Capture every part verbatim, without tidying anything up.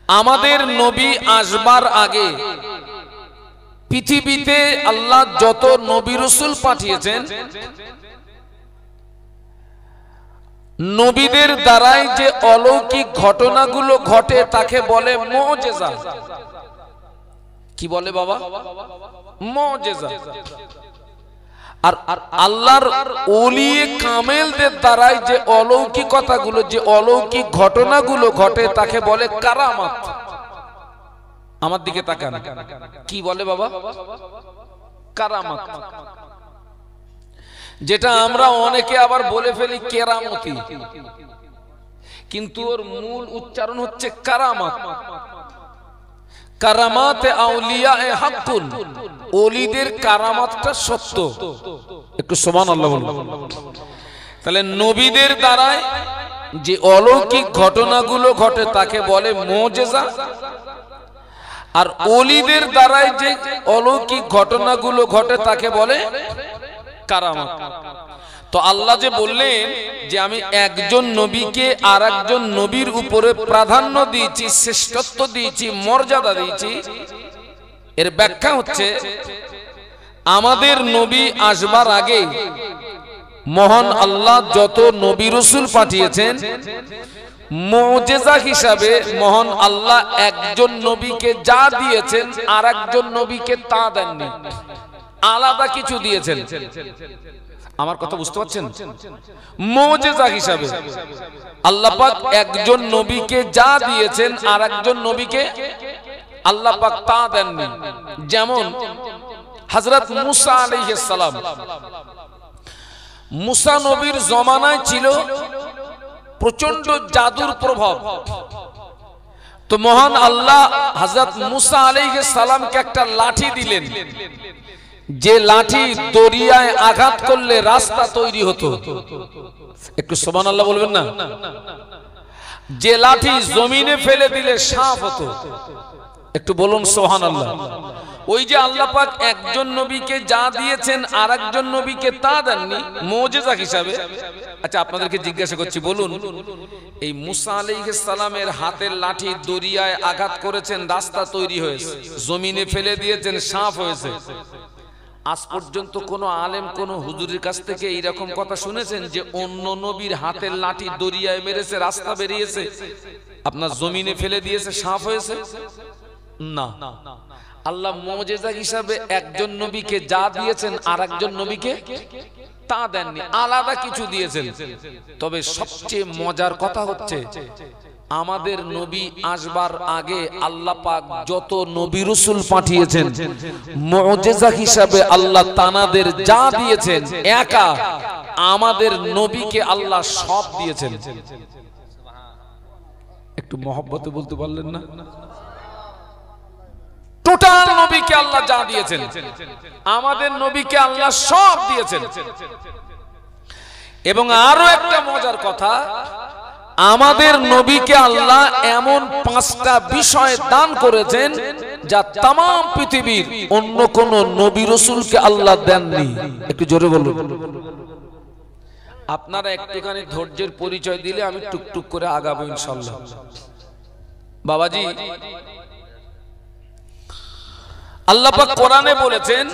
আমাদের নবী আসবার আগে পৃথিবীতে আল্লাহ যত নবী রাসূল পাঠিয়েছেন, নবীদের দ্বারাই যে অলৌকিক ঘটনাগুলো ঘটে তাকে বলে মুজিজা। কি বলে বাবা? মুজিজা। আর আল্লাহর ওলি কামেলদের দ্বারাই যে অলৌকিকতাগুলো, যে অলৌকিক ঘটনাগুলো ঘটে তাকে বলে কারামাত। আমার দিকে তাকান, কি বলে বাবা? কারামাত। যেটা আমরা অনেকে আবার বলে ফেলি কেরামতি, কিন্তু ওর মূল উচ্চারণ হচ্ছে কারামাত। কারামাতে আউলিয়া এ হাক্কুন, ওলিদের কারামাতটা সত্য। একটু সুবহানাল্লাহ বলুন। তাহলে নবীদের দ্বারাই যে অলৌকিক ঘটনাগুলো ঘটে তাকে বলে মুজিজা, আর ওলিদের দ্বারাই যে অলৌকিক ঘটনাগুলো ঘটে তাকে বলে কারামাত। তো আল্লাহ যে বললেন যে আমি একজন নবীকে আর একজন নবীর উপরে প্রাধান্য দিয়েছি, শ্রেষ্ঠত্ব দিয়েছি, মর্যাদা দিয়েছি, এর ব্যাখ্যা হচ্ছে আমাদের নবী আসবার আগে মহান আল্লাহ যত নবী রাসূল পাঠিয়েছেন, মুজিজা হিসাবে মহান আল্লাহ একজন নবীকে যা দিয়েছেন আর একজন নবীকে তা দেননি, আলাদা কিছু দিয়েছেন। আমার কথা বুঝতে পারছেন? মুজিজা হিসাবে আল্লাহ পাক একজন নবীকে যা দিয়েছেন আর একজন নবীকে আল্লাহ পাক তা দেননি। যেমন হযরত মুসা আলাইহিস সালাম, মুসা নবীর জমানায় ছিল প্রচন্ড জাদুর প্রভাব। তো মহান আল্লাহ হযরত মুসা আলাইহিস সালামকে একটা লাঠি দিলেন, যে লাঠি দরিয়ায় আঘাত করলে রাস্তা তৈরি হতো। একটু সুবহানাল্লাহ বলবেন না? যে লাঠি জমিনে ফেলে দিলে সাপ হতো। একটু বলুন সুবহানাল্লাহ। ওই যে আল্লাহ পাক একজন নবীকে যা দিয়েছেন আর একজন নবীকে তা দেননি মুজিজা হিসাবে। আচ্ছা আপনাদেরকে জিজ্ঞাসা করছি, বলুন এই মুসা আলাইহিস সালামের হাতের লাঠি দরিয়ায় আঘাত করেছেন, রাস্তা তৈরি হয়েছে, জমিনে ফেলে দিয়েছেন, সাপ হয়েছে। আজ পর্যন্ত কোন আলেম কোন হুজুরের কাছ থেকে এইরকম কথা শুনেছেন যে অন্য নবীর হাতের লাঠি দরিয়ায় মেরেছে, রাস্তা বেরিয়েছে, আপনার জমিনে ফেলে দিয়েছে, সাপ হয়েছে? না। আল্লাহ মুজিজা হিসাবে একজন নবীকে যা দিয়েছেন আর একজন নবীকে তা দেননি, আলাদা কিছু দিয়েছেন। তবে সবচেয়ে মজার কথা হচ্ছে আমাদের নবী আসবার আগে আল্লাহ পাক যত নবী রাসূল পাঠিয়েছেন, মুজিজা হিসাবে আল্লাহ তানাদের যা দিয়েছেন একা আমাদের নবীকে আল্লাহ সব দিয়েছেন। একটু মহব্বতে বলতে পারলেন না? টোটাল নবীকে আল্লাহ যা দিয়েছেন আমাদের নবীকে আল্লাহ সব দিয়েছেন। এবং আরো একটা মজার কথা, আমাদের নবীকে আল্লাহ এমন পাঁচটা বিষয় দান করেছেন যা তাম পৃথিবীর অন্য কোন নবী রাসূলকে আল্লাহ দেননি। একটু জোরে বলুন। আপনারা একটুখানি ধৈর্যের পরিচয় দিলে আমি টুকটুক করে আগাবো ইনশাআল্লাহ। বাবাজি, আল্লাহ পাক কোরআনে বলেছেন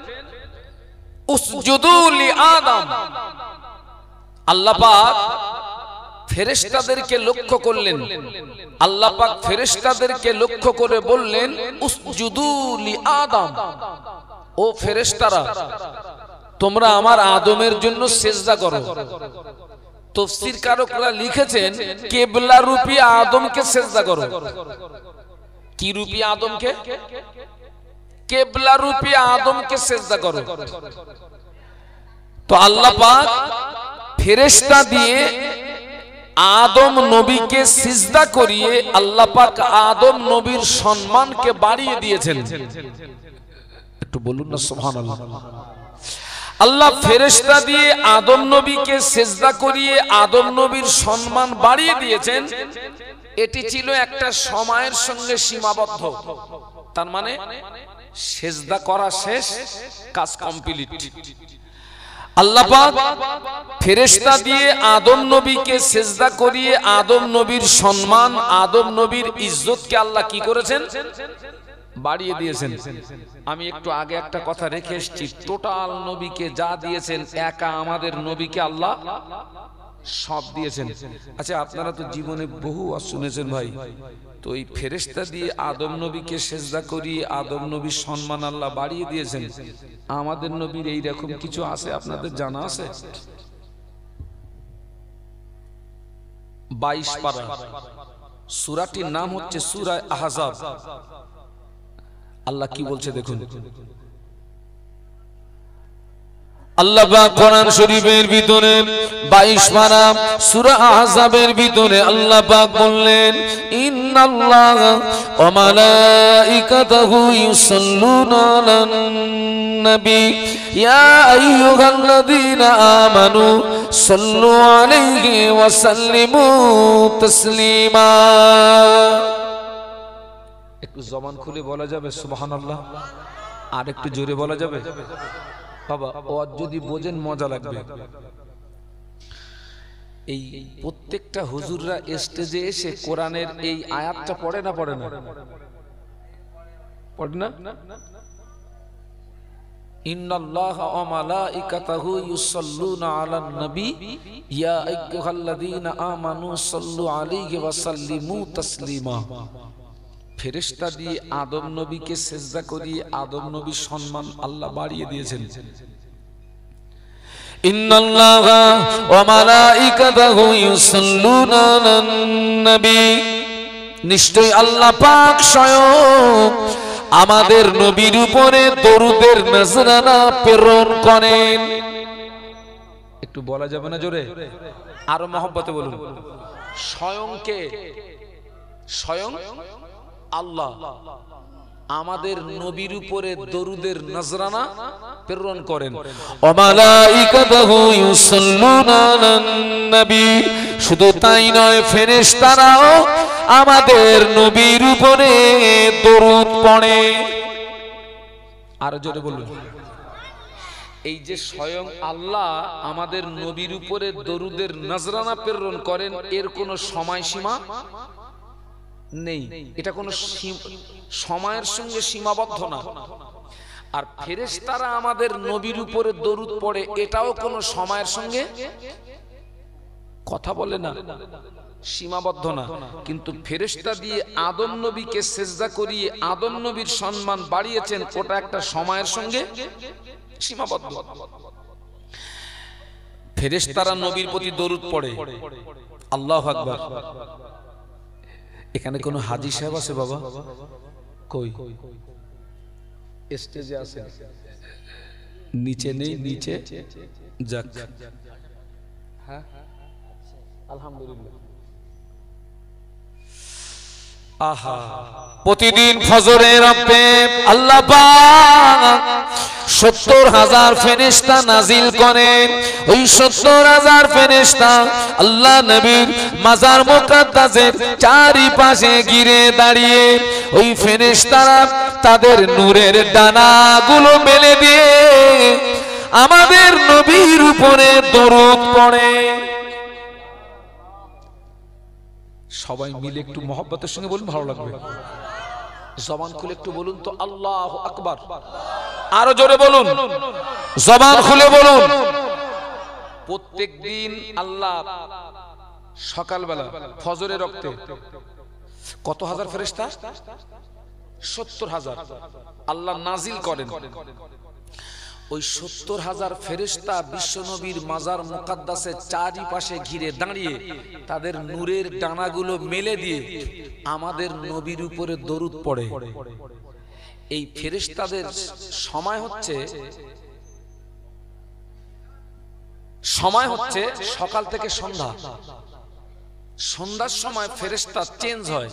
উসজুদু লি আদম। আল্লাহ পাক ফেরেশতাদেরকে লক্ষ্য করলেন, আল্লাহ পাক ফেরেশতাদেরকে লক্ষ্য করে বললেন উসজুদু লি আদম, ও ফেরেশতারা তোমরা আমার আদমের জন্য সিজদা করো। তাফসীর কারকরা লিখেছেন কিবলা রূপী আদমকে সিজদা করো। কি রূপী আদমকে? কিবলা রূপী আদমকে সিজদা করো। তো আল্লাহ পাক ফেরেশতা দিয়ে আদম নবীকে সিজদা করিয়ে আল্লাহ পাক আদম নবীর সম্মানকে বাড়িয়ে দিয়েছেন। একটু বলুন না সুবহানাল্লাহ। আল্লাহ ফেরেশতা দিয়ে আদম নবীকে সিজদা করিয়ে আদম নবীর সম্মান বাড়িয়ে দিয়েছেন। এটি ছিল একটা সময়ের সঙ্গে সীমাবদ্ধ। তার মানে সিজদা করা শেষ, কাজ কমপ্লিট। আল্লাহ পাক ফেরেশতা দিয়ে আদম নবীকে সেজদা করিয়ে আদম নবীর সম্মান, আদম নবীর ইজ্জতকে আল্লাহ কি করেছেন? বাড়িয়ে দিয়েছেন। আমি একটু আগে একটা কথা রেখে এসেছি, টোটাল নবীকে যা দিয়েছেন একা আমাদের নবীকে আল্লাহ সব দিয়েছেন। আচ্ছা, আপনারা তো জীবনে বহু ওয়াজ শুনেছেন ভাই, তো এই ফেরেশতা দিয়ে আদম নবীকে সেজদা করিয়ে আদম নবীর সম্মান আল্লাহ বাড়িয়ে দিয়েছেন। আমাদের নবীর এই রকম কিছু আছে আপনাদের জানা আছে? বাইশ পারা, সূরাটির নাম হচ্ছে সূরা আহজাব। আল্লাহ কি বলছে দেখুন। আল্লাহ পাক কোরআন শরীফের ভিতরে বাইশ পারা সূরা আহজাবের ভিতরে আল্লাহ পাক বললেন, ইন্নাল্লাহা ওয়া মালাইকাতাহু ইউসাল্লুনা আলান নবী ইয়া আইয়ুহাল্লাযীনা আমানু সাল্লু আলাইহি ওয়া সাল্লিমু তাসলিমা। একটু জবান খুলে বলা যাবে সুবহানাল্লাহ? আর একটু জোরে বলা যাবে? বাবা ও যদি বোঝেন মজা লাগবে। এই প্রত্যেকটা হুজুররা স্টেজে এসে কোরআনের এই আয়াতটা পড়ে না পড়ে না পড়ে না? ইন্নাল্লাহা ওয়া মালাইকাতাহু ইউসাল্লুনা আলান নবী ইয়া আইয়ুহাল্লাযীনা আমানু সাল্লু আলাইহি ওয়া সাল্লিমু তাসলিমা। ফেরেশতা দিয়ে আদম নবীকে সেজদা করিয়ে আদম নবীর সম্মান আল্লাহ বাড়িয়ে দিয়েছেন। ইন্নাল্লাহা ওয়া মালাইকাতাহু ইউসাল্লুনা আলান নবী, নিশ্চয় আল্লাহ পাক স্বয়ং আমাদের নবীর উপরে দরুদের নজরানা প্রেরণ করেন। একটু বলা যাবে না জোরে? আরো মহব্বতে বলুন। স্বয়ং কে? স্বয়ং আল্লাহ আমাদের নবীর উপরে দরুদের নজরানা প্রেরণ করেন। ওয়া মালাইকাতুহু ইউসাল্লুনা আলান নবী, শুধু তাই নয় ফেরেশতারাও আমাদের নবীর উপরে দরুদ পড়ে। আর জোরে বলুন। এই যে স্বয়ং আল্লাহ আমাদের নবীর উপরে দরুদের নজরানা প্রেরণ করেন, এর কোনো সময়সীমা নেই। এটা কোনো সময়ের সঙ্গে সীমাবদ্ধ না। আর ফেরেশতারা আমাদের নবীর উপরে দরুদ পড়ে, এটাও কোনো সময়ের সঙ্গে কথা বলে না, সীমাবদ্ধ না। কিন্তু ফেরেশতা দিয়ে আদম নবীকে সেজদা করিয়ে আদম নবীর সম্মান বাড়িয়েছেন, ওটা একটা সময়ের সঙ্গে সীমাবদ্ধ। ফেরেশতারা নবীর প্রতি দরুদ পড়ে। আল্লাহু আকবার। এখানে কোন হাজী সাহেব আছে বাবা? কই? স্টেজে আছে? নিচে নেই? নিচে যাক। হ্যাঁ আলহামদুলিল্লাহ। আহা, প্রতিদিন ফজরের রবে আল্লাহ পাক সত্তর হাজার ফেরেশতা নাজিল করেন। ওই সত্তর হাজার ফেরেশতা আল্লাহ নবীর মাজার মুকাদ্দাসের চারিপাশে ঘিরে দাঁড়িয়ে ওই ফেরেশতারা তাদের নূরের ডানাগুলো মেলে দিয়ে আমাদের নবীর উপরে দরুদ পড়ে। সবাই মিলে একটু মহব্বতের সঙ্গে বলুন, ভালো লাগবে। জবান খুলে একটু বলুন তো আল্লাহু আকবার। আরো জোরে বলুন, জবান খুলে বলুন। প্রত্যেক দিন আল্লাহ সকালবেলা ফজরের রক্তে কত হাজার ফেরেশতা? সত্তর হাজার আল্লাহ নাজিল করেন। ওই সত্তর হাজার ফেরেশতা বিশ্বনবীর মাজার মুকাদ্দাসের চারিপাশে ঘিরে দাঁড়িয়ে তাদের নূরের ডানাগুলো মেলে দিয়ে আমাদের নবীর উপরে দরুদ পড়ে। এই ফেরেশতাদের সময় হচ্ছে সময় হচ্ছে সকাল থেকে সন্ধ্যা। সন্ধ্যার সময় ফেরেশতা চেঞ্জ হয়,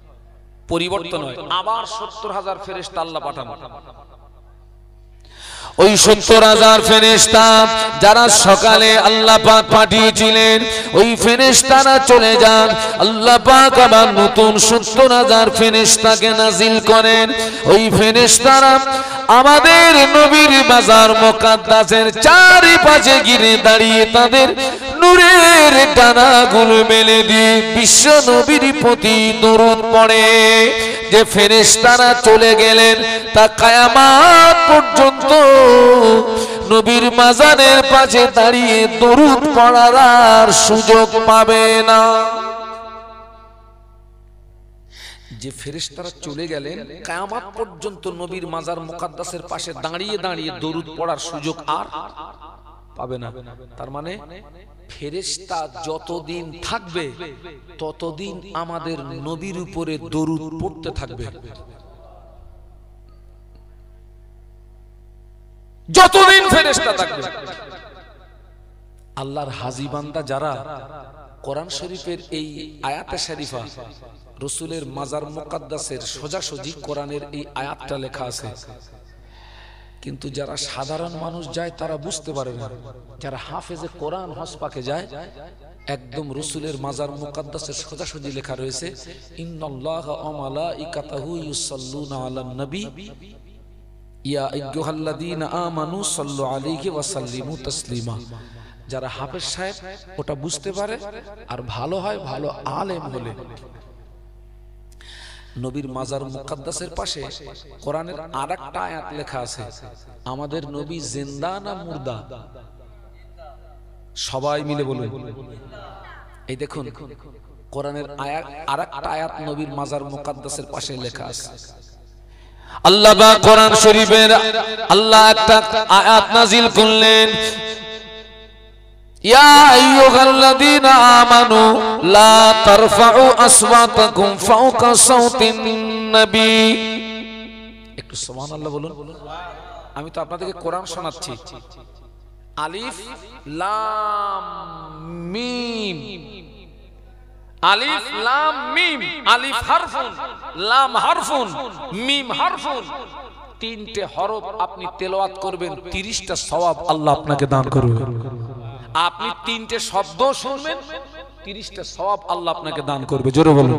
পরিবর্তন হয়। আবার সত্তর হাজার ফেরেশতা আল্লাহ পাঠান। ওই সত্তর হাজার ফেরেশতা যারা সকালে আল্লাহ পাক পাঠিয়েছিলেন ওই ফেরেশতারা চলে যান, আল্লাহ পাক আবার নতুন সত্তর হাজার ফেরেশতাকে নাজিল করেন। ওই ফেরেশতারা আমাদের নবীর মাজার মুকাদ্দাসের চারিপাশে ঘিরে দাঁড়িয়ে তাদের নূরের ডানাগুলো মেলে দিয়ে বিশ্ব নবীর প্রতি দরুদ পড়ে। যে ফেরেশতারা চলে গেলেন তা কিয়ামত পর্যন্ত নবীর মাজারের পাশে দাঁড়িয়ে দরুদ পড়ার আর সুযোগ পাবে না। যে ফেরেশতারা চলে গেলেন কিয়ামত পর্যন্ত নবীর মাজার মুকাদ্দাসের পাশে দাঁড়িয়ে দাঁড়িয়ে দরুদ পড়ার সুযোগ আর পাবে না। তার মানে ফেরেশতা যতদিন থাকবে ততদিন আমাদের নবীর উপরে দরুদ পড়তে থাকবে। যতদিন ফেরেশতা থাকবে আল্লাহর হাজী বান্দা যারা কোরআন শরীফের এই আয়াতে শরীফা রাসূলের মাজার মুকাদ্দাসের সোজাসুজি কোরআনের এই আয়াতটা লেখা আছে, কিন্তু যারা সাধারণ মানুষ যায় তারা বুঝতে পারে না। যারা হাফেজে কোরআন হজ পাকে যায় একদম রাসূলের মাজার মুকাদ্দাসের সোজাসুজি লেখা রয়েছে ইন্নাল্লাহা ওয়া মালাইকাতাহু ইউসাল্লুনা আলান নবী ইয়া আইয়ুহাল্লাযীনা আমানু সাল্লু আলাইহি ওয়া সাল্লিমু তাসলিমা। যারা হাফেজ সাহেব ওটা বুঝতে পারে আর ভালো হয় ভালো আলেম হলে নবীর মাজার মুকাদ্দাসের পাশে কোরআনের আরেকটা আয়াত লেখা আছে, আমাদের নবী জিন্দা না মুর্দা? সবাই মিলে বলুন। এই দেখুন কোরআনের আয়াত আরেকটা আয়াত নবীর মাজার মুকাদ্দাসের পাশে লেখা আছে। আল্লাহ পাক কোরআন শরীফের আল্লাহ একটা আয়াত নাজিল করলেন ইয়া আইয়ুহাল্লাযীনা আমানু লা তারফাউ আসওয়াতাকুম ফাওকা সাওতিন নবী। একটু সুবহানাল্লাহ বলুন। আমি তো আপনাদেরকে কোরআন শোনাচ্ছি। আলিফ লাম মিম, আলিফ লাম মিম, আলিফ হারফুন, লাম হারফুন, মিম হারফুন। তিনটে হরফ আপনি তেলাওয়াত করবেন, তিরিশটা সওয়াব আল্লাহ আপনাকে দান করবে। আপনি তিনটে শব্দ শুনবেন, তিরিশটা সওয়াব আল্লাহ আপনাকে দান করবে। জোরে বলুন।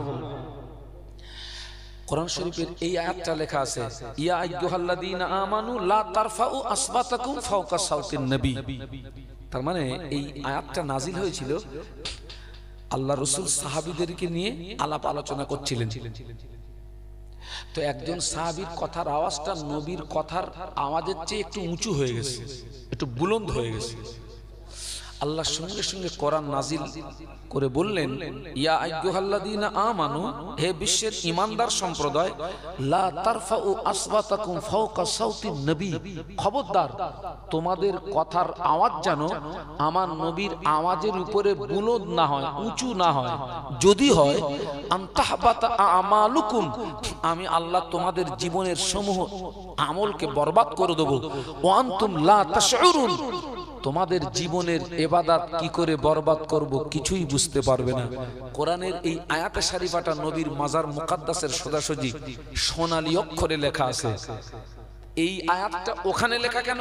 কোরআন শরীফের এই আয়াতটা লেখা আছে ইয়া আইয়ুহাল্লাযীনা আমানু লা তারফাউ আসওয়াতাকুম ফাওকা সাওতিন নবী। তার মানে এই আয়াতটা নাজিল হয়েছিল আল্লাহ রাসূল সাহাবীদেরকে নিয়ে আলাপ আলোচনা করছিলেন। তো একজন সাহাবীর কথার আওয়াজটা নবীর কথার আওয়াজের চেয়ে একটু উঁচু হয়ে গেছে, একটু বুলন্দ হয়ে গেছে। আল্লাহ সঙ্গে সঙ্গে কোরআন নাজিল করে বললেন ইয়া আইয়ুহাল্লাযীনা আমানু, হে বিশ্বের ঈমানদার সম্প্রদায়, লা তারফাউ আসওয়াতাকুম ফাওকা সাওতিন নবী, খবরদার তোমাদের কথার আওয়াজ যেন আমার নবীর আওয়াজের উপরে বুলন্দ না হয়, উঁচু না হয়। যদি হয় আনতাহবাতা আমালুকুম, আমি আল্লাহ তোমাদের জীবনের সমূহ আমলকে বরবাদ করে দেব। ওয়া আনতুম লা তাশউরুন, তোমাদের জীবনের ইবাদত কি করে বরবাদ করব কিছুই বুঝতে পারবে না। কোরআনের এই আয়াতে শরীফাটা নবীর মাজার মুকাদ্দাসের সোজাসুজি সোনালী অক্ষরে লেখা আছে। এই আয়াতটা ওখানে লেখা কেন?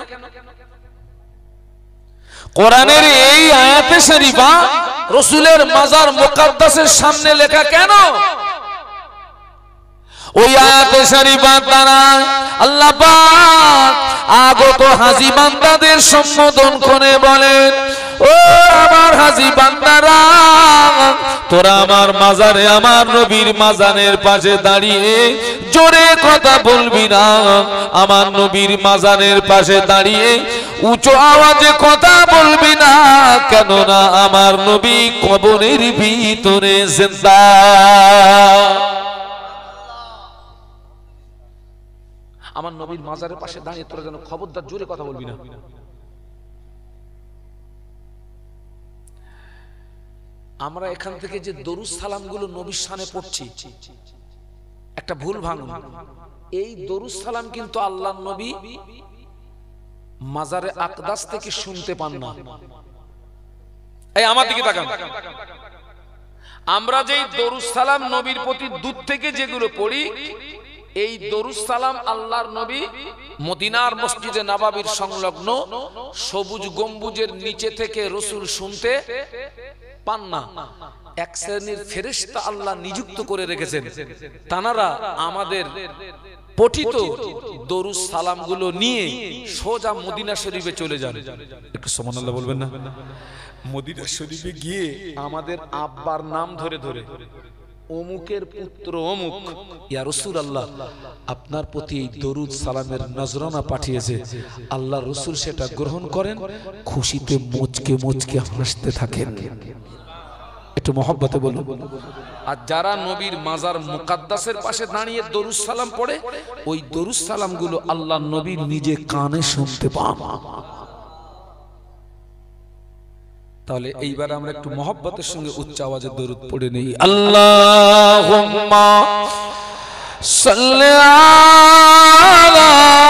কোরআনের এই আয়াতে শরীফা রাসূলের মাজার মুকাদ্দাসের সামনে লেখা কেন? ওই আয়াতে শরীফা দ্বারা আল্লাহ পাক আগত হাজী বান্দাদের সম্বোধন করে বলেন, ও আমার হাজী বান্দারা, তোরা আমার মাজারে, আমার নবীর মাজারের পাশে দাঁড়িয়ে জোরে কথা বলবি না। আমার নবীর মাজারের পাশে দাঁড়িয়ে উঁচু আওয়াজে কথা বলবি না, কেননা আমার নবী কবরের ভিতরে জিন্দা। আমার নবীর মাজারের পাশে দাঁড়িয়ে তোরা যেন খবরদার জোরে কথা বলবি না। আমরা এখান থেকে যে দরুদ সালাম গুলো নবীর শানে পড়ছি, একটা ভুল ভাঙুন। এই দরুদ সালাম কিন্তু আল্লাহর নবী মাজারে আকদাস থেকে শুনতে পান না। এই আমার দিকে তাকান। আমরা যেই দরুদ সালাম নবীর প্রতি দূর থেকে যেগুলো পড়ি, এই দরুদ সালাম আল্লাহর নবী মদিনার মসজিদে নববীর সংলগ্ন সবুজ গম্বুজের নিচে থেকে রাসূল শুনতে পান না। এক শ্রেণীর ফেরেশতা আল্লাহ নিযুক্ত করে রেখেছেন, তানারা আমাদের পঠিত দরুদ সালামগুলো নিয়ে সোজা মদিনা শরীফে চলে যান। একটু সুবহানাল্লাহ বলবেন না? মদিনা শরীফে গিয়ে আমাদের আব্বার নাম ধরে ধরে অমুকের পুত্র অমুক, ইয়া রাসূলুল্লাহ আপনার প্রতি এই দরুদ সালামের নজরানা পাঠিয়েছে, আল্লাহ রাসূল সেটা গ্রহণ করেন, খুশিতে মুচকে মুচকে হাসতে থাকেন। একটু মহব্বতে বলুন। আর যারা নবীর মাজার মুকাদ্দাসের পাশে দাঁড়িয়ে দরুদ সালাম পড়ে, ওই দরুদ সালাম গুলো আল্লাহ নবী নিজে কানে শুনতে পান। তাহলে এইবার আমরা একটু মহব্বতের সঙ্গে উচ্চ আওয়াজে দরুদ পড়ে নেই। আল্লাহুম্মা সাল্লি আলা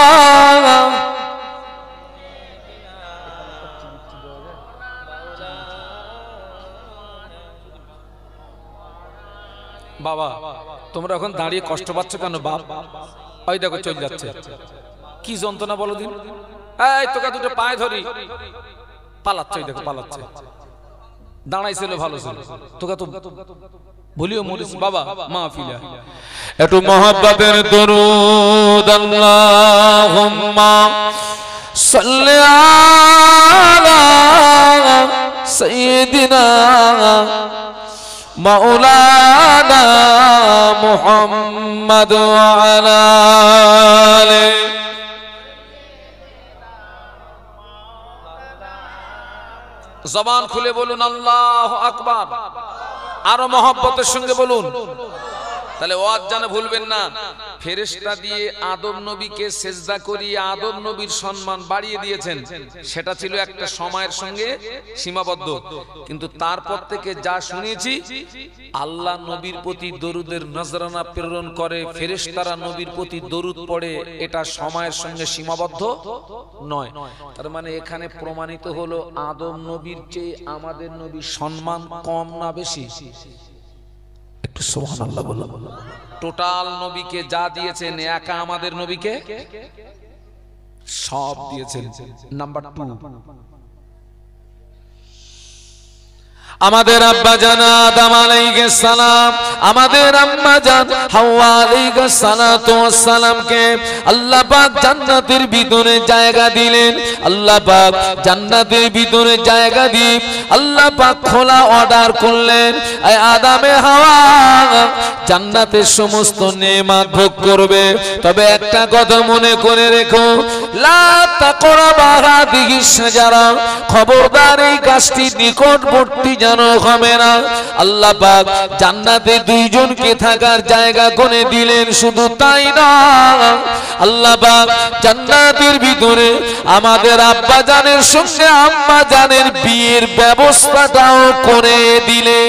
বাবা, তোমরা এখন দাঁড়িয়ে কষ্ট পাচ্ছ কেন বাপ? ওই দেখো চলে যাচ্ছে, কি যন্ত্রণা বলো দিন। এই তোকে দুটো পায়ে ধরি, পালাচ্ছে, ওই দেখো পালাচ্ছে। দাঁড়াইছিল ভালো ছিল, তোকে তো বলিও মরিস বাবা মাহফিলে। একটু মহব্বতের দরুদ। আল্লাহুম্মা সাল্লি আলা সাইয়্যিদিনা মাওলানা মুহাম্মদ ওয়া আলা আলিহি। জবান খুলে বলুন আল্লাহু আকবার, আরো মহব্বতের সঙ্গে বলুন। তাহলে ওয়াজ জানা ভুলবেন না। ফেরেশতা দিয়ে আদম নবীকে সেজদা করিয়ে আদম নবীর সম্মান বাড়িয়ে দিয়েছেন, সেটা ছিল একটা সময়ের সঙ্গে সীমাবদ্ধ। কিন্তু তারপর থেকে যা শুনেছি, আল্লাহ নবীর প্রতি দরুদের নজরানা প্রেরণ করে, ফেরেশতারা নবীর প্রতি দরুদ পড়ে, এটা সময়ের সঙ্গে সীমাবদ্ধ নয়। তার মানে এখানে প্রমাণিত হলো আদম নবীর চেয়ে আমাদের নবীর সম্মান কম না বেশি? একটু সুবহানাল্লাহ বলুন। টোটাল নবীকে যা দিয়েছেন, একা আমাদের নবীকে সব দিয়েছেন। নাম্বার টু, আমাদের আব্বা জান আদম আলাইহিস সালাম, আমাদের আম্মা জান হাওয়া আলাইহিস সালাতু ওয়াস সালামকে আল্লাহ পাক জান্নাতের ভিতরে জায়গা দিলেন। আল্লাহ পাক জান্নাতের ভিতরে জায়গা দিয়ে আল্লাহ পাক খোলা অর্ডার করলেন, এই আদমে হাওয়া জান্নাতের সমস্ত নেয়ামত ভোগ করবে, তবে একটা কথা মনে করে রেখো, লা তাকরাবা হাদিহিস শাজারা, খবরদার এই গাছটি নিকটবর্তী যেন হবে না। আল্লাহ পাক জান্নাতে দুইজনকে থাকার জায়গা করে দিলেন। শুধু তাই না, আল্লাহ পাক জান্নাতের ভিতরে আমাদের আব্বা জানের সঙ্গে আম্মা জানের বিয়ের ব্যবস্থাটাও করে দিলেন।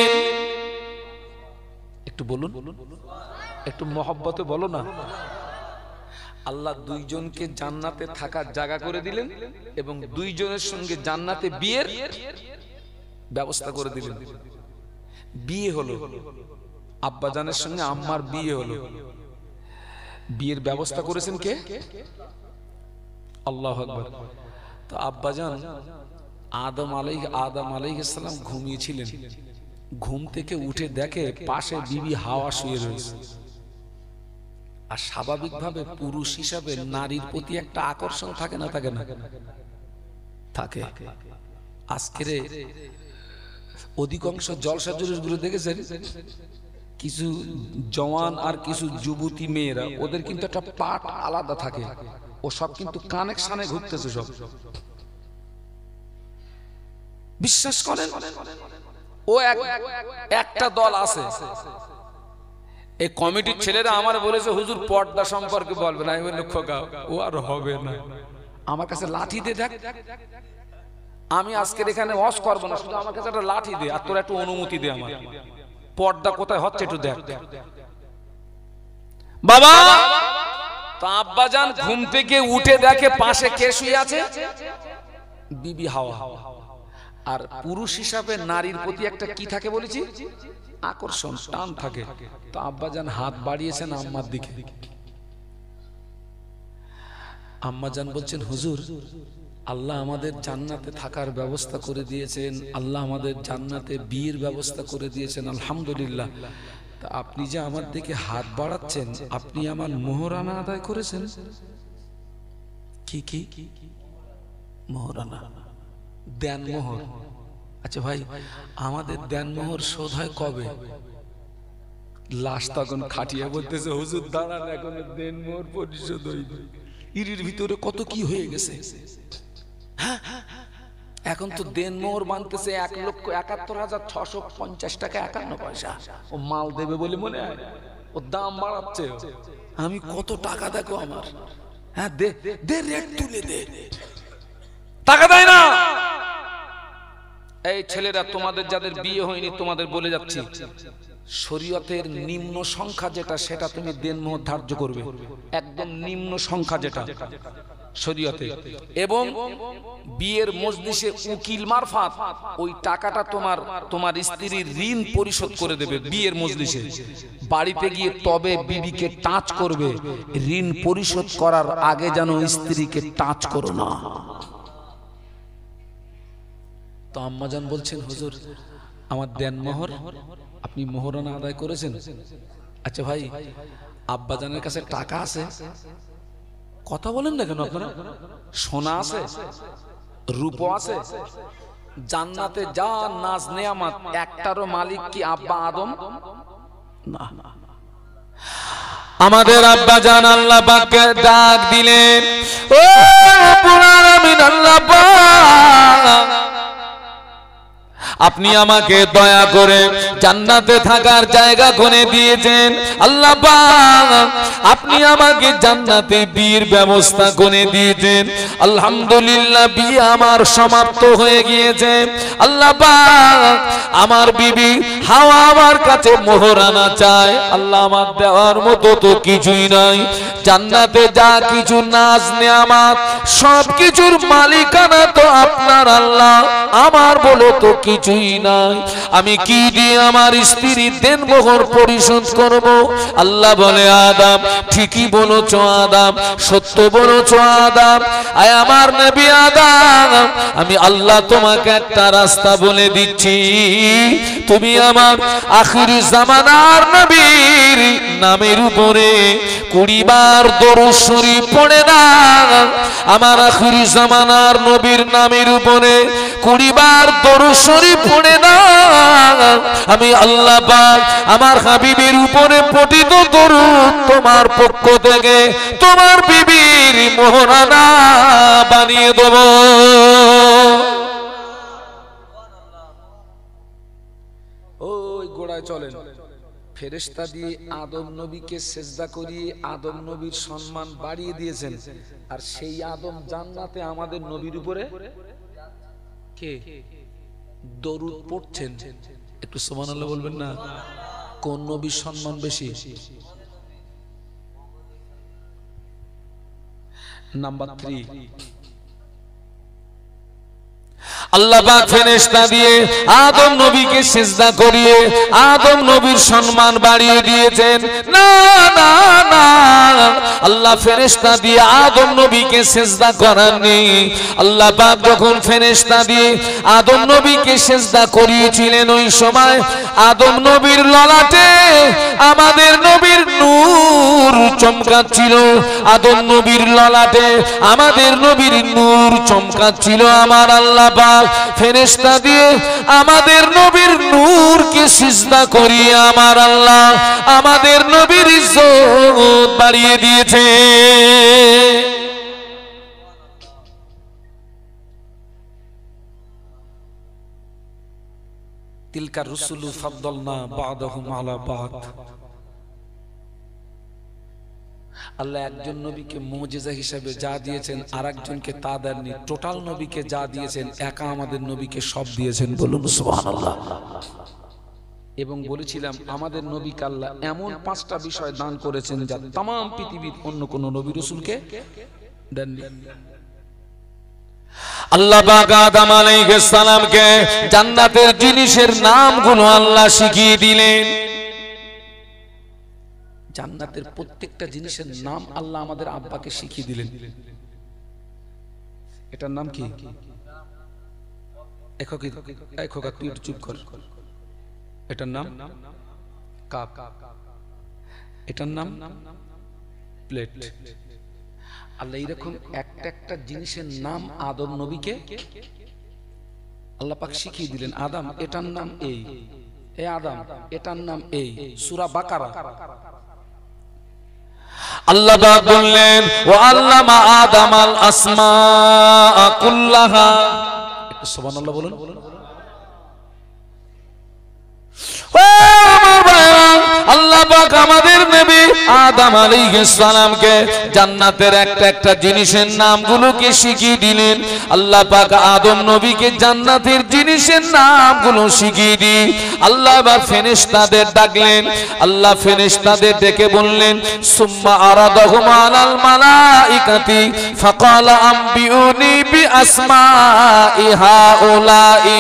একটু বলুন, একটু মহব্বতে বলো না। আল্লাহ দুইজনকে জান্নাতে থাকার জায়গা করে দিলেন এবং দুইজনের সঙ্গে জান্নাতে বিয়ের ব্যবস্থা করে দিলেন। বিয়ে হলো, আব্বাজানের সঙ্গে আম্মার বিয়ে হলো। বিয়ের ব্যবস্থা করেছেন কে? আল্লাহু আকবার। তো আব্বাজান আদম আলাইহিস আদম আলাইহিস সালাম ঘুমিয়েছিলেন, ঘুম থেকে উঠে দেখে পাশে বিবি হাওয়া শুয়ে রয়েছে। আর স্বাভাবিকভাবে পুরুষ হিসাবে নারীর প্রতি একটা আকর্ষণ থাকে না থাকে না থাকে। আজকের অধিকাংশ জলসা জুলুসগুলো দেখেছেন, কিছু জওয়ান আর কিছু যুবতী মেয়েরা, ওদের কিন্তু একটা পাট আলাদা থাকে, ও সব কিন্তু কানেকশনে ঘুরতেছে সব। বিশ্বাস করেন, ও একটা দল আছে, এই কমিটির ছেলেরা আমার বলেছে হুজুর পর্দা সম্পর্কে বলবেন। আমি বলি খোকা, ও আর হবে না, আমার কাছে লাঠি দে, দেখ আমি আজকের এখানে ওয়াজ করবো না, শুধু আমার কাছে একটা লাঠি দে আর তোর একটু অনুমতি দে, আমার পর্দা কোথায় হচ্ছে একটু দেখ। বাবা তো আব্বাজান ঘুম থেকে উঠে দেখে পাশে কে শুয়ে আছে? বিবি হাওয়া। আর পুরুষ হিসাবে নারীর প্রতি একটা কি থাকে বলেছি? আকর্ষণ, টান থাকে। তো আব্বাজান হাত বাড়িয়েছেন আম্মার দিকে। আম্মাজান বলছেন, হুজুর আল্লাহ আমাদের জান্নাতে থাকার ব্যবস্থা করে দিয়েছেন, আল্লাহ আমাদের জান্নাতে বিয়ের ব্যবস্থা করে দিয়েছেন, আলহামদুলিল্লাহ। তা আপনি যে আমার দিকে হাত বাড়াচ্ছেন, আপনি আমার মোহরানা আদায় করেছেন? কি কি মোহরানা? দেন মোহর। আচ্ছা ভাই, আমাদের দেন মোহর শোধ হয় কবে? লাশ তখন খাটিয়া বলতেছে, হুজুর দাঁড়ান, এখন দেন মোহর পরিশোধ হইবে। ইরির ভিতরে কত কি হয়ে গেছে। এখন তো দেন মোহর বানতেছে এক লক্ষ একাত্তর হাজার ছশো পঞ্চাশ টাকা একান্ন পয়সা। ও মাল দেবে বলে মনে হয়, ও দাম বাড়াচ্ছে। আমি কত টাকা দেখো আমার, হ্যাঁ দে দে, রেট তুলে দে, টাকা দেয় না। এই ছেলেরা, তোমাদের যাদের বিয়ে হয়নি তোমাদের বলে যাচ্ছি, শরীয়তের নিম্ন সংখ্যা যেটা, সেটা তুমি দেনমোহর ধার্য করবে, একদম নিম্ন সংখ্যা যেটা শরীয়তে। এবং বিয়ের মজলিসে উকিল মারফাত ওই টাকাটা তোমার তোমার স্ত্রীর ঋণ পরিশোধ করে দেবে বিয়ের মজলিসে। বাড়িতে গিয়ে তবে বিবিকে টাচ করবে, ঋণ পরিশোধ করার আগে যেন স্ত্রীকে টাচ করো না। তো আম্মাজান বলছেন, হুজুর আমার দেন মোহর, আপনি মোহরানা আদায় করেছেন? আচ্ছা ভাই, আব্বাজানের কাছে টাকা আছে? কথা বলেন না কেন আপনারা? সোনা আছে, রূপো আছে, জান্নাতে যা নাজ নেয়ামত, একটারও মালিক কি আব্বা আদম? না। আমাদের আব্বাজান আল্লাহ পাককে ডাক দিলেন, ও রব্বুল আলামিন, আল্লাহ পাক আপনি আমাকে দয়া করে জান্নাতে থাকার জায়গা করে দিয়েছেন। আল্লাহ পাক আপনি আমাকে জান্নাতে বিয়ের ব্যবস্থা করে দিয়েছেন। আলহামদুলিল্লাহ, বিয়ে আমার সমাপ্ত হয়ে গিয়েছে। আল্লাহ পাক আমার বিবি হাওয়া আমার কাছে মোহরানা চায়। আল্লাহ, আমার দেওয়ার মতো তো কিছুই নাই। জান্নাতে যা কিছু নাজ নেয়ামত সব কিছুর মালিকানা তো আপনার আল্লাহ, আমার বলে তো কিছুই নাই। আমি কি দিয়ে আমার স্ত্রীর দেনমোহর পরিশোধ করব? আল্লাহ বলে, আদম ঠিকই বলেছো আদম, সত্য বলেছো আদম। আয় আমার নবী আদম, আমি আল্লাহ তোমাকে একটা রাস্তা বলে দিচ্ছি। তুমি আমার আখিরি জামানার নবীর নামের উপরে কুড়ি বার দরুদ শরীফ পড়ে না। আমার আখিরি জামানার নবীর নামের উপরে কুড়ি বার দরুদ শরীফ পড়ে না। আমি আল্লাহ পাক আমার হাবিবের উপরে পঠিত দরুদ তোমার পক্ষ থেকে তোমার বিবির মোহরানা বানিয়ে দেব। ওই গোড়ায় চলেন, ফেরেশতা দিয়ে আদম নবীকে সেজদা করিয়ে আদম নবীর সম্মান বাড়িয়ে দিয়েছেন। আর সেই আদম জান্নাতে আমাদের নবীর উপরে কে দরুদ পড়ছেন। একটু সুবহানাল্লাহ বলবেন না? কোন নবীর সম্মান বেশি? নাম্বার থ্রি, আল্লাহ পাক ফেরেশতা দিয়ে আদম নবীকে সিজদা করিয়ে আদম নবীর সম্মান বাড়িয়ে দিয়েছেন। না না না, আল্লাহ ফেরেশতা দিয়ে আদম নবীকে সিজদা করাননি। আল্লাহ পাক যখন ফেরেশতা দিয়ে আদম নবীকে সিজদা করিয়েছিলেন, ওই সময় আদম নবীর ললাটে আমাদের নবীর নূর চমকাচ্ছিল। আদম নবীর ললাটে আমাদের নবীর নূর চমকাচ্ছিল। আমার আল্লাহ পাক ফেরেশতা দিয়ে আমাদের নবীর নূরকে সিজদা করিয়ে আমার আল্লাহ আমাদের নবীর ইজ্জত বাড়িয়ে দিয়েছে। তিলকা রুসুলু ফাদ্দালনা বা'দাহুম আলা বা'দ। আল্লাহ একজন নবীকে মুজিজা হিসেবে যা দিয়েছেন আর একজনকে তা দেননি। টোটাল নবীকে যা দিয়েছেন একা আমাদের নবীকে সব দিয়েছেন। বলুন সুবহানাল্লাহ। এবং বলেছিলাম আমাদের নবীকে আল্লাহ এমন পাঁচটা বিষয় দান করেছেন যা तमाम পৃথিবীর অন্য কোন নবী রাসূলকে দেননি। আল্লাহ পাক আদম আলাইহিস সালামকে জান্নাতের জিনিসের নামগুলো আল্লাহ শিখিয়ে দিলেন। জান্নাতের প্রত্যেকটা জিনিসের নাম আল্লাহ আমাদের আব্বাকে শিখিয়ে দিলেন। এটার নাম কি? তুই একটু চুপ কর। এটার নাম কাপ, এটার নাম প্লেট। আল্লাহ এইরকম একটা একটা জিনিসের নাম আদম নবীকে আল্লাহ পাক শিখিয়ে দিলেন। আদম এটার নাম এই, এ আদম এটার নাম এই। সূরা বাকারা আল্লাহ পাক বললেন ওয়া আল্লামা আদামাল আসমাআ কুল্লাহা। একটু সুবহানাল্লাহ বলুন। আল্লাহ পাক আমাদের নবী আদম আলাইহিস সালামকে জান্নাতের একটা একটা জিনিসের নামগুলোকে শিখিয়ে দিলেন। আল্লাহ পাক আদম নবীকে জান্নাতের জিনিসের নামগুলো শিখিয়ে দিয়ে আল্লাহ বা ফেরেশতাদের ডাকলেন। আল্লাহ ফেরেশতাদের ডেকে বললেন সুম্মা আরাদাহুম আলাল মালাইকাতি ফাকালা আম্বিউনি বিআসমাই হাউলাই।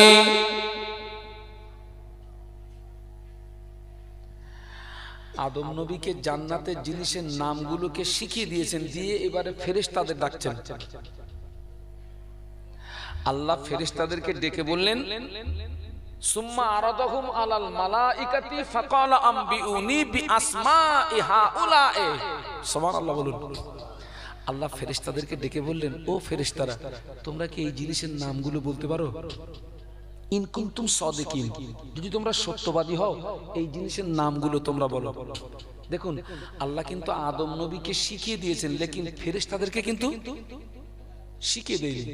আদম নবীকে জান্নাতের জিনিসের নামগুলোকে শিখিয়ে দিয়েছেন, দিয়ে এবারে ফেরেশতাদের ডাকছেন। আল্লাহ ফেরেশতাদেরকে ডেকে বললেন সুম্মা আরাদাহুম আলাল মালাইকাতি ফাকালা আম্বিউনি বিআসমাই হাউলাই। সুবহানাল্লাহ বলুন। আল্লাহ ফেরেশতাদেরকে ডেকে বললেন ও ফেরেশতারা, তোমরা কি এই জিনিসের নামগুলো বলতে পারো? ইন কুনতুম সাদিকিন, যদি তোমরা সত্যবাদী হও এই জিনিসের নামগুলো তোমরা বলো। দেখুন আল্লাহ কিন্তু আদম নবীকে শিখিয়ে দিয়েছেন, লেকিন ফেরেশতাদেরকে কিন্তু শিখিয়ে দেয়নি।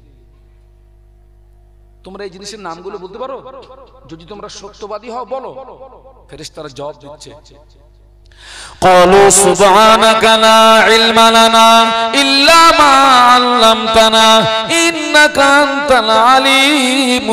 তোমরা এই জিনিসের নামগুলো বলতে পারো? যদি তোমরা সত্যবাদী হও বলো। ফেরেশতারা জবাব দিচ্ছে قالوا سبحانك لا علم لنا إلا ما علمتنا إنك أنت العليم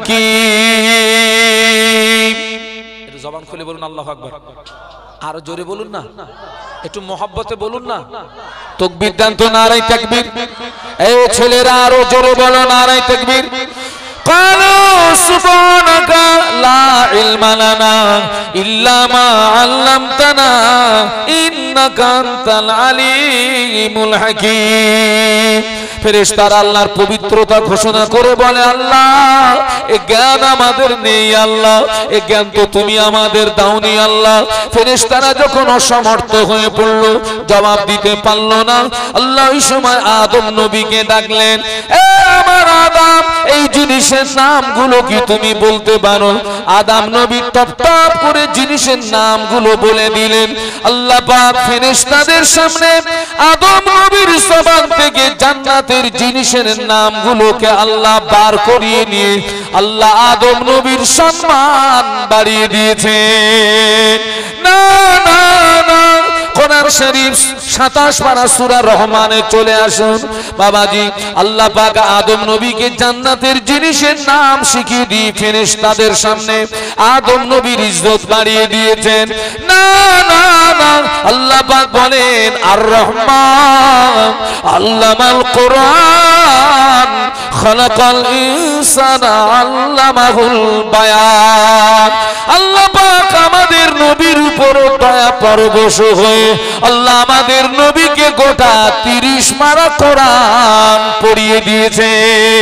الحكيم। একটু জবান খুলে বলুন আল্লাহু আকবার। আর জোরে বলুন না, একটু মহব্বতে বলুন না। তাকবীর দেন তো, নারায়ে তাকবীর। এই ছেলেরা আরো জোরে বলো নারায়ে তাকবীর। قالوا سبحانك لا علم لنا إلا ما علمتنا إنك أنت العليم الحكيم। ফেরেশতারা আল্লাহর পবিত্রতা ঘোষণা করে বলে আল্লাহ এ জ্ঞান আমাদের নেই, আল্লাহ এ জ্ঞান তো তুমি আমাদের দাওনি আল্লাহ। ফেরেশতারা যখন অসমর্থ হয়ে পড়ল, জবাব দিতে পারল না, আল্লাহ ওই সময় আদম নবীকে ডাকলেন এ আমার আদম এই জিনিসের নামগুলো কি তুমি বলতে পারো? আদম নবী টপ টপ করে জিনিসের নামগুলো বলে দিলেন। আল্লাহ পাক ফেরেশতাদের সামনে আদম নবীর জবান থেকে জান্নাতের জিনিসের নামগুলোকে আল্লাহ বার করিয়ে নিয়ে আল্লাহ আদম নবীর সম্মান বাড়িয়ে দিয়েছেন। না না না, কোরআন শরীফ সাতাশ পারা সূরা রহমানে চলে আসুন বাবাজি। আল্লাহ পাক আদম নবীকে জান্নাতের জিনিসের নাম শিখিয়ে দিয়ে ফেরেশতাদের সামনে আদম নবীর ইজ্জত বাড়িয়ে দিয়েছেন। না না না, আল্লাহ পাক বলেন আর রহমান আল্লামাল কোরআন খালাকাল ইনসানা আল্লামাহুল বায়ান। আল্লাহ পাক আমাদের নবীর উপর দয়া পরবশ হয়ে আল্লাহ আমাদের নবীকে গোটা তিরিশ মারা কোরআন পড়িয়ে দিয়েছে।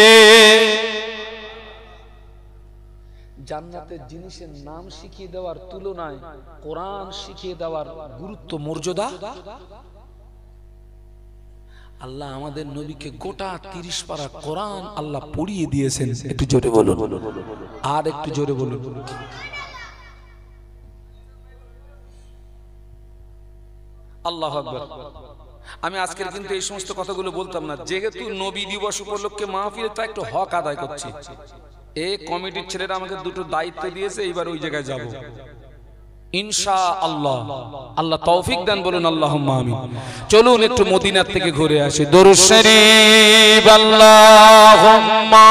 জান্নাতের জিনিসের নাম শিখিয়ে দেওয়ার তুলনায় কোরআন শিখিয়ে দেওয়ার গুরুত্ব মর্যাদা আল্লাহ আমাদের নবীকে গোটা তিরিশ পারা কোরআন আল্লাহ পড়িয়ে দিয়েছেন। একটু জোরে বলুন, আর একটু জোরে বলুন। আল্লাহু আকবার। আমি আজকের কিন্তু এই সমস্ত কথাগুলো বলতাম না, যেহেতু নবী দিবস উপলক্ষে মাহফিলে তা একটু হক আদায় করছি। এই কমিটির ছেলেরা আমাকে দুটো দায়িত্ব দিয়েছে, এইবার ওই জায়গায় যাব ইনশাআল্লাহ। আল্লাহ তৌফিক দান, বলুন আল্লাহুম্মা আমিন। চলুন একটু মদিনা থেকে ঘুরে আসি। দরুদ শরীফ আল্লাহুম্মা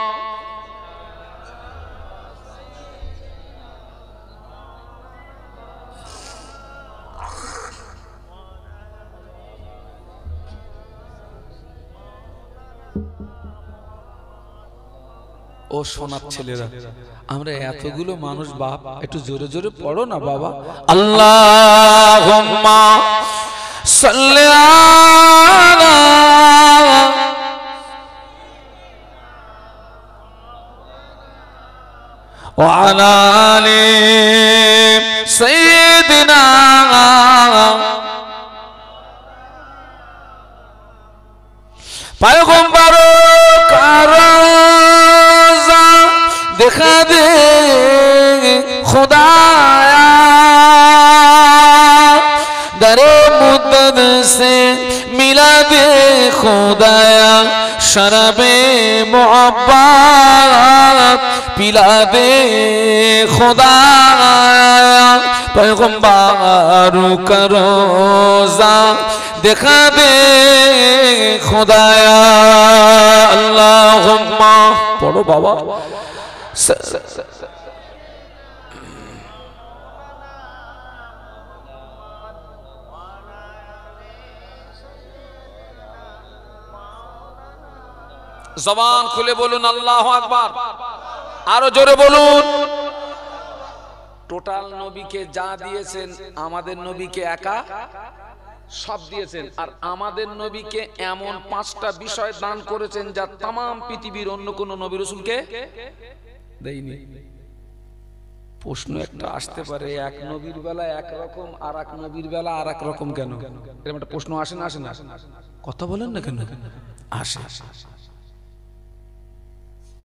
ও সোনার ছেলেরা, আমরা এতগুলো মানুষ বাপ, একটু জোরে জোরে পড়ো না বাবা। আল্লাহুম্মা সাল্লি আলা وعلى آل سيدنا पैगंबर का रोज़ा दिखा दे खुदाया दरे मुद्दत से मिला दे खुदाया शरबे मोहब्बत पिला दे खुदाया पैगंबर का रोज़ा दिखा दे खुदाया अल्लाहुम्मा पढ़ो बाबा जबान खुले बोलून अल्लाहु আকবার আরো জোরে বলুন টোটাল নবীকে যা দিয়েছেন আমাদের নবীকে একা সব দিয়েছেন আর আমাদের নবীকে এমন পাঁচটা বিষয় দান করেছেন যা তাম পৃথিবীর অন্য কোন নবী রাসূলকে দেয়নি প্রশ্ন একটা আসতে পারে এক নবীর বেলা এক রকম আর এক নবীর বেলা আর এক রকম কেন এরকম একটা প্রশ্ন আসে না আসে না কথা বলেন না কেন আসে